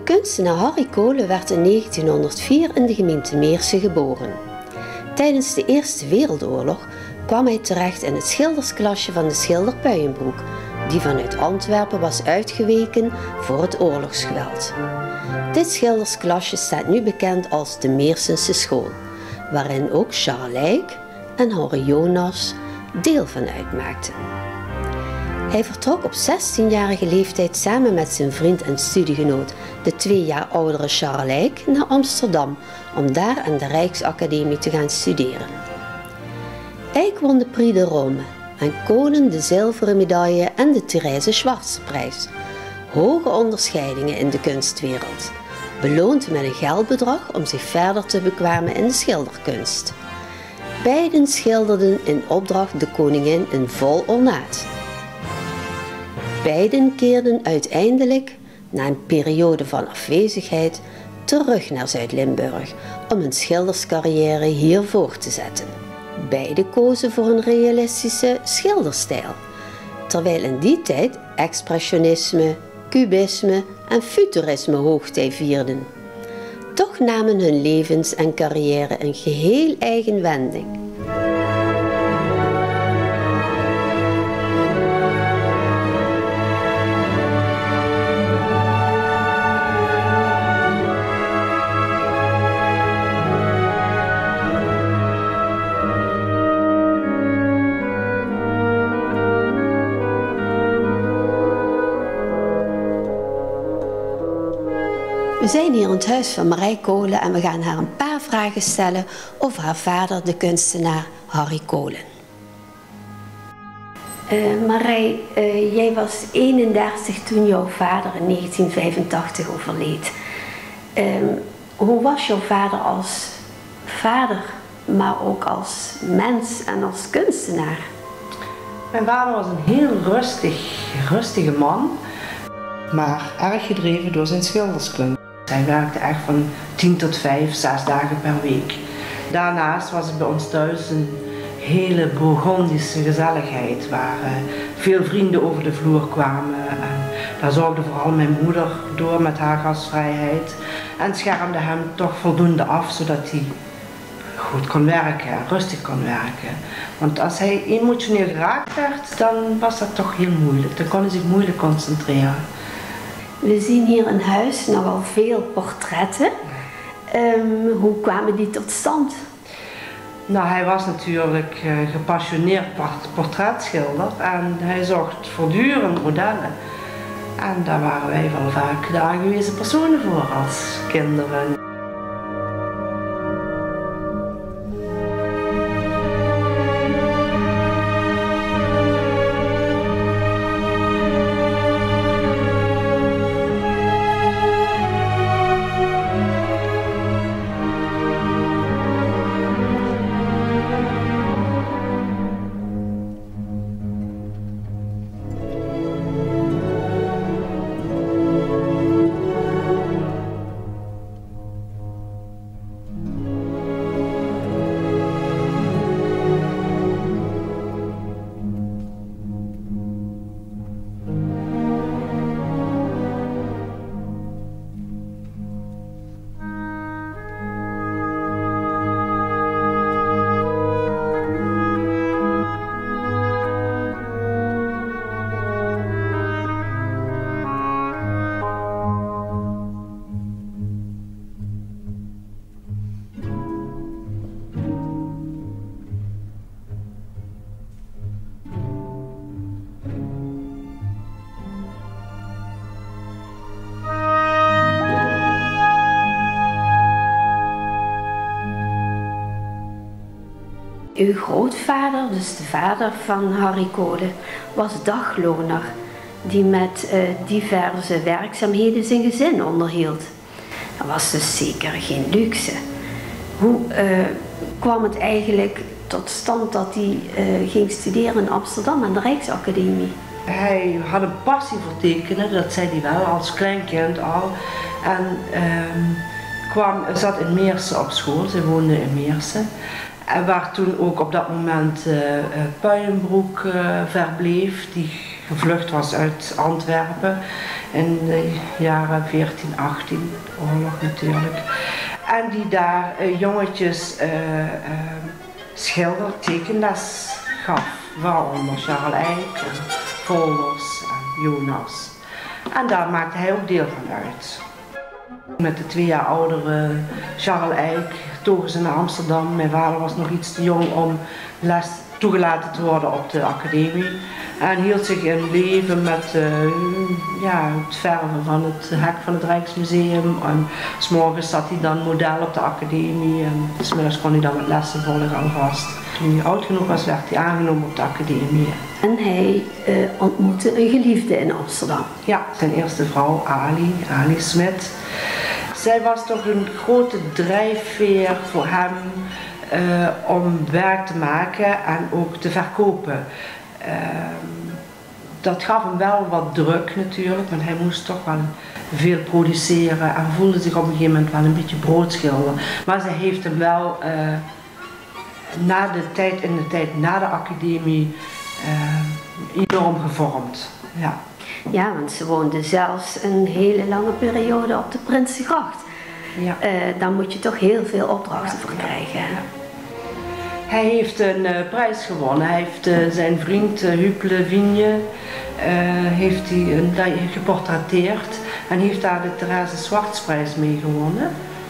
kunstenaar Harry Kolen werd in 1904 in de gemeente Meersen geboren. Tijdens de Eerste Wereldoorlog kwam hij terecht in het schildersklasje van de schilder Puijenbroek, die vanuit Antwerpen was uitgeweken voor het oorlogsgeweld. Dit schildersklasje staat nu bekend als de Meersense School, waarin ook Charles Eyck en Henri Jonas deel van uitmaakten. Hij vertrok op 16-jarige leeftijd samen met zijn vriend en studiegenoot, de 2 jaar oudere Charles Eyck, naar Amsterdam om daar aan de Rijksacademie te gaan studeren. Eyck won de Prix de Rome en Kolen de zilveren medaille en de Therese Schwarze-prijs. Hoge onderscheidingen in de kunstwereld, beloond met een geldbedrag om zich verder te bekwamen in de schilderkunst. Beiden schilderden in opdracht de koningin in vol ornaat. Beiden keerden uiteindelijk, na een periode van afwezigheid, terug naar Zuid-Limburg om hun schilderscarrière hier voort te zetten. Beiden kozen voor een realistische schilderstijl, terwijl in die tijd expressionisme, cubisme en futurisme hoogtij vierden. Toch namen hun levens en carrière een geheel eigen wending. We zijn hier in het huis van Marij Kolen en we gaan haar een paar vragen stellen over haar vader, de kunstenaar Harry Kolen. Marij, jij was 31 toen jouw vader in 1985 overleed. Hoe was jouw vader als vader, maar ook als mens en als kunstenaar? Mijn vader was een heel rustige man, maar erg gedreven door zijn schilderskunst. Hij werkte echt van 10 tot 5, 6 dagen per week. Daarnaast was het bij ons thuis een hele Bourgondische gezelligheid, waar veel vrienden over de vloer kwamen. En daar zorgde vooral mijn moeder door met haar gastvrijheid en schermde hem toch voldoende af, zodat hij goed kon werken en rustig kon werken. Want als hij emotioneel geraakt werd, dan was dat toch heel moeilijk. Dan kon hij zich moeilijk concentreren. We zien hier in huis nogal veel portretten. Hoe kwamen die tot stand? Nou, hij was natuurlijk gepassioneerd portretschilder en hij zocht voortdurend modellen. En daar waren wij wel vaak de aangewezen personen voor als kinderen. Uw grootvader, dus de vader van Harry Kolen, was dagloner die met diverse werkzaamheden zijn gezin onderhield. Dat was dus zeker geen luxe. Hoe kwam het eigenlijk tot stand dat hij ging studeren in Amsterdam aan de Rijksacademie? Hij had een passie voor tekenen, dat zei hij wel als kleinkind al. En zat in Meersen op school, ze woonde in Meersen. En waar toen ook op dat moment Puijenbroek verbleef, die gevlucht was uit Antwerpen. in de jaren 14, 18, oorlog natuurlijk. En die daar jongetjes tekenles gaf, waaronder Charles Eyck, Volders en Jonas. En daar maakte hij ook deel van uit. Met de 2 jaar oudere Charles Eyck togen ze naar Amsterdam. Mijn vader was nog iets te jong om les toegelaten te worden op de academie. En hield zich in leven met het verven van het hek van het Rijksmuseum. En 's morgens zat hij dan model op de academie en 's middags kon hij dan met lessen volgen alvast. Toen hij oud genoeg was, werd hij aangenomen op de academie. En hij ontmoette een geliefde in Amsterdam. Ja, zijn eerste vrouw, Ali Smit. Zij was toch een grote drijfveer voor hem om werk te maken en ook te verkopen. Dat gaf hem wel wat druk natuurlijk, want hij moest toch wel veel produceren en voelde zich op een gegeven moment wel een beetje broodschilder. Maar zij heeft hem wel in de tijd na de academie enorm gevormd. Ja. Ja, want ze woonde zelfs een hele lange periode op de Prinsengracht. Ja. Daar moet je toch heel veel opdrachten voor krijgen. Ja. Hij heeft een prijs gewonnen. Hij heeft zijn vriend Huub Le Vigne heeft hij geportretteerd en heeft daar de Therese Swartsprijs mee gewonnen.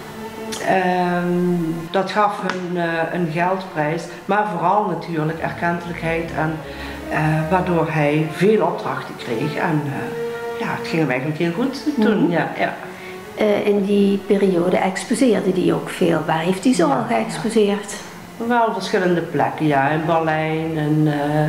Dat gaf hun een geldprijs, maar vooral natuurlijk erkentelijkheid en waardoor hij veel opdrachten kreeg en het ging hem eigenlijk heel goed toen. Ja. In die periode exposeerde hij ook veel. Waar heeft hij zo al geëxposeerd? Wel verschillende plekken, ja, in Berlijn en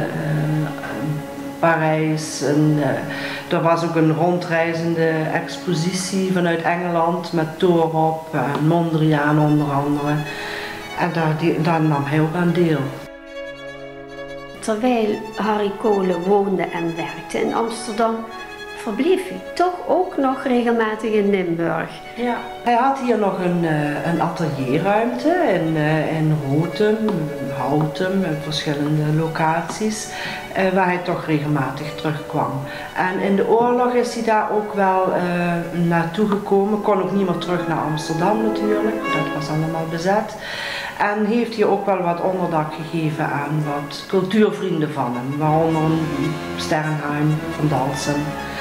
Parijs. En, er was ook een rondreizende expositie vanuit Engeland met Toorop en Mondriaan onder andere. En daar nam hij ook aan deel. Terwijl Harry Kolen woonde en werkte in Amsterdam, verbleef hij toch ook nog regelmatig in Limburg. Ja, hij had hier nog een atelierruimte in Rotem, Houten, in verschillende locaties, waar hij toch regelmatig terugkwam. En in de oorlog is hij daar ook wel naartoe gekomen, kon ook niet meer terug naar Amsterdam natuurlijk, dat was allemaal bezet. En heeft hij ook wel wat onderdak gegeven aan wat cultuurvrienden van hem, waaronder Sternheim, Van Dalsem.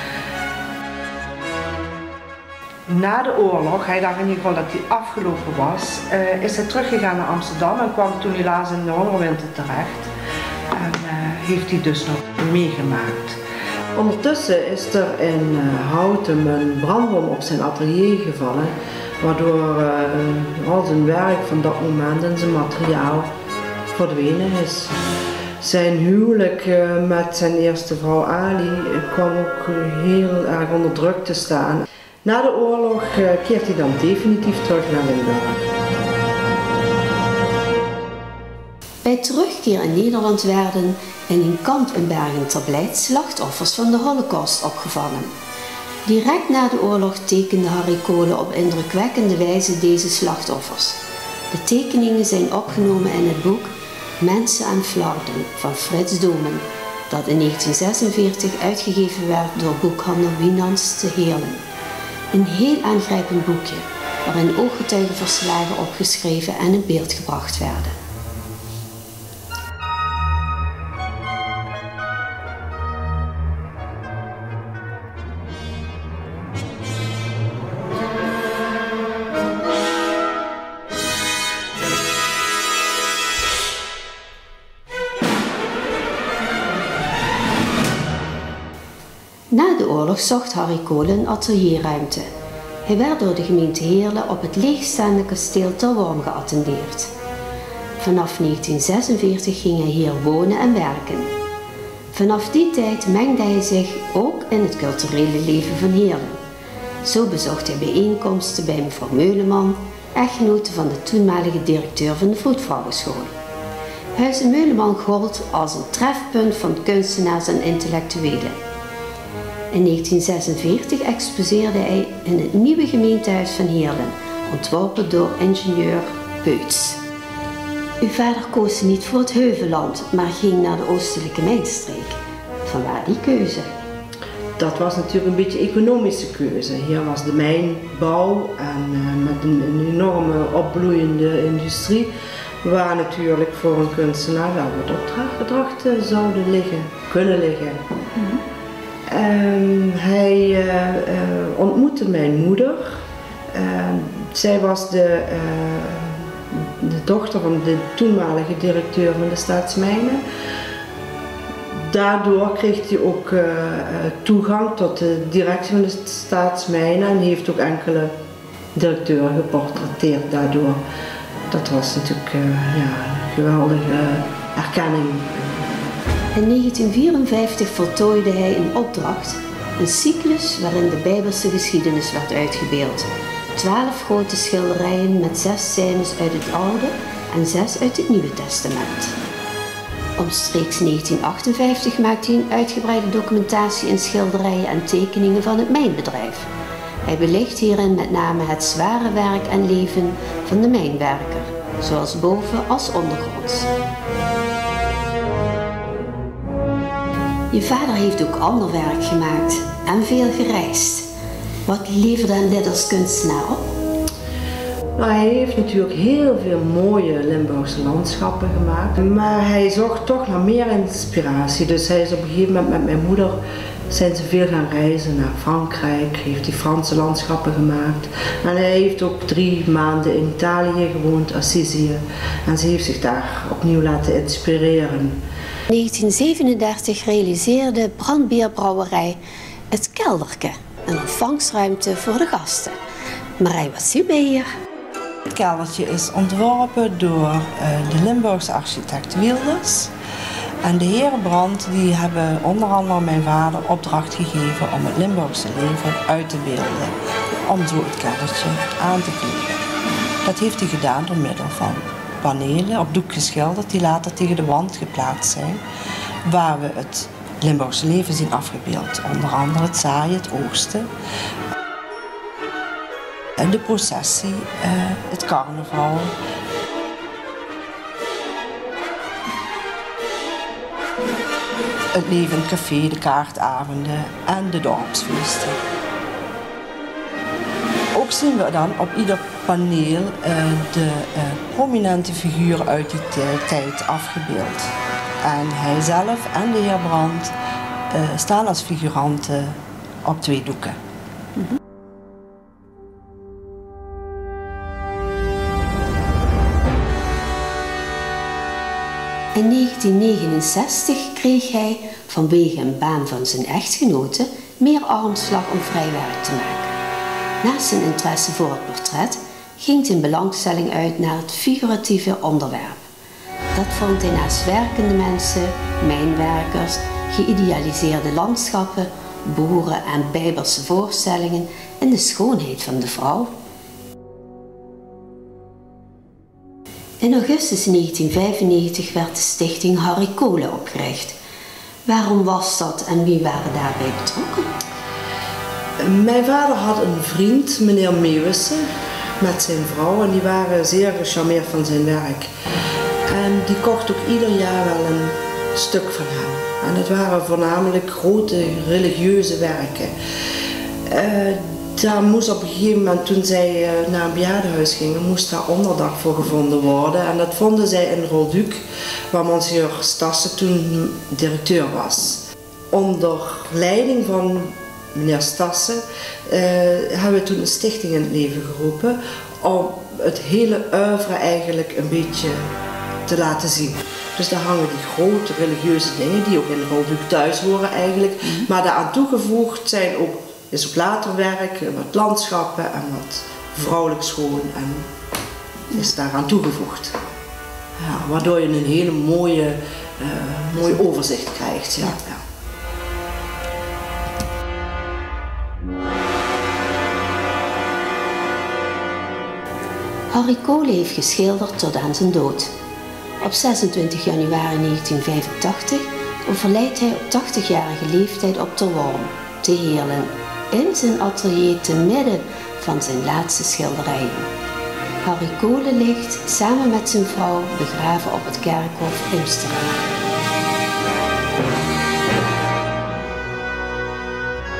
Na de oorlog, hij dacht in ieder geval dat hij afgelopen was, is hij teruggegaan naar Amsterdam en kwam toen helaas in de hongerwinter terecht. En heeft hij dus nog meegemaakt. Ondertussen is er in Houten een brandbom op zijn atelier gevallen, waardoor al zijn werk van dat moment en zijn materiaal verdwenen is. Zijn huwelijk met zijn eerste vrouw Ali kwam ook heel erg onder druk te staan. Na de oorlog keert hij dan definitief terug naar Limburg. Bij terugkeer in Nederland werden in een kamp in Bergen-ter-Blijt slachtoffers van de Holocaust opgevangen. Direct na de oorlog tekende Harry Kolen op indrukwekkende wijze deze slachtoffers. De tekeningen zijn opgenomen in het boek Mensen en Flarden van Frits Domen, dat in 1946 uitgegeven werd door boekhandel Wienans te Heerlen. Een heel aangrijpend boekje, waarin ooggetuigenverslagen opgeschreven en in beeld gebracht werden. Na de oorlog zocht Harry Kolen een atelierruimte. Hij werd door de gemeente Heerlen op het leegstaande kasteel Ter Worm geattendeerd. Vanaf 1946 ging hij hier wonen en werken. Vanaf die tijd mengde hij zich ook in het culturele leven van Heerlen. Zo bezocht hij bijeenkomsten bij mevrouw Meuleman, echtgenote van de toenmalige directeur van de Vroedvrouwenschool. Huize Meuleman gold als een trefpunt van kunstenaars en intellectuelen. In 1946 exposeerde hij in het nieuwe gemeentehuis van Heerlen, ontworpen door ingenieur Peuts. Uw vader koos niet voor het Heuvelland, maar ging naar de oostelijke mijnstreek. Vanwaar die keuze? dat was natuurlijk een beetje een economische keuze. Hier was de mijnbouw en met een enorme opbloeiende industrie, waar natuurlijk voor een kunstenaar wel wat opdrachten zouden kunnen liggen. Hij ontmoette mijn moeder. Zij was de dochter van de toenmalige directeur van de Staatsmijnen. Daardoor kreeg hij ook toegang tot de directie van de Staatsmijnen en heeft ook enkele directeuren geportretteerd daardoor. Dat was natuurlijk een geweldige erkenning. In 1954 voltooide hij een opdracht, een cyclus waarin de Bijbelse geschiedenis werd uitgebeeld. 12 grote schilderijen met 6 scènes uit het Oude en 6 uit het Nieuwe Testament. Omstreeks 1958 maakte hij een uitgebreide documentatie in schilderijen en tekeningen van het mijnbedrijf. Hij belicht hierin met name het zware werk en leven van de mijnwerker, zowel boven als ondergronds. Je vader heeft ook ander werk gemaakt en veel gereisd. Wat leverde hem dit als kunstenaar op? Nou, hij heeft natuurlijk heel veel mooie Limburgse landschappen gemaakt, maar hij zocht toch naar meer inspiratie. Dus hij is op een gegeven moment met mijn moeder zijn ze veel gaan reizen naar Frankrijk, heeft hij Franse landschappen gemaakt. En hij heeft ook 3 maanden in Italië gewoond, Assisië. En ze heeft zich daar opnieuw laten inspireren. In 1937 realiseerde Brandbierbrouwerij het Kelderke, een ontvangstruimte voor de gasten. Marij, wat zie je hier? Het keldertje is ontworpen door de Limburgse architect Wilders. En de heren Brand die hebben onder andere mijn vader opdracht gegeven om het Limburgse leven uit te beelden. Om zo het keldertje aan te kleden. Dat heeft hij gedaan door middel van panelen op doek geschilderd die later tegen de wand geplaatst zijn. Waar we het Limburgse leven zien afgebeeld. Onder andere het zaaien, het oogsten. En de processie, het carnaval. Het leven in het café, de kaartavonden en de dorpsfeesten. Ook zien we dan op ieder paneel de prominente figuren uit die tijd afgebeeld. En hij zelf en de heer Brand staan als figuranten op 2 doeken. In 1969 kreeg hij, vanwege een baan van zijn echtgenote, meer armslag om vrij werk te maken. Naast zijn interesse voor het portret ging zijn belangstelling uit naar het figuratieve onderwerp. Dat vond hij naast werkende mensen, mijnwerkers, geïdealiseerde landschappen, boeren en bijbelse voorstellingen in de schoonheid van de vrouw. In augustus 1995 werd de stichting Harry Kolen opgericht. Waarom was dat en wie waren daarbij betrokken? Mijn vader had een vriend, meneer Meeuwissen, met zijn vrouw en die waren zeer gecharmeerd van zijn werk. En die kocht ook ieder jaar wel een stuk van hem. En dat waren voornamelijk grote religieuze werken. Daar moest op een gegeven moment, toen zij naar een bejaardenhuis gingen, moest daar onderdak voor gevonden worden. En dat vonden zij in Rolduc, waar monsieur Stassen toen directeur was. Onder leiding van meneer Stassen hebben we toen een stichting in het leven geroepen om het hele oeuvre eigenlijk een beetje te laten zien. Dus daar hangen die grote religieuze dingen die ook in Rolduc thuis horen eigenlijk. Maar daaraan toegevoegd zijn ook, is ook later werk, wat landschappen en wat vrouwelijk schoon en is daaraan toegevoegd. Ja, waardoor je een hele mooie overzicht krijgt. Ja. Ja. Harry Kolen heeft geschilderd tot aan zijn dood. Op 26 januari 1985 overlijdt hij op 80-jarige leeftijd op Terworm, te Heerlen, in zijn atelier te midden van zijn laatste schilderijen. Harry Kolen ligt samen met zijn vrouw begraven op het kerkhof Imsterlaan.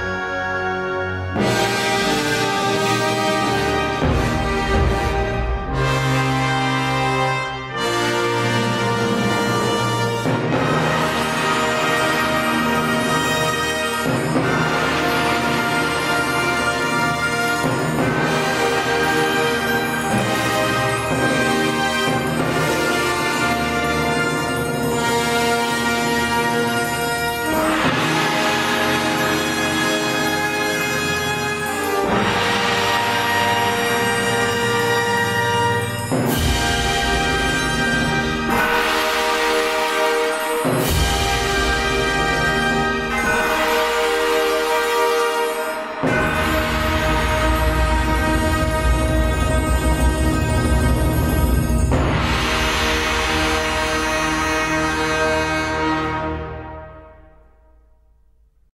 Limburg.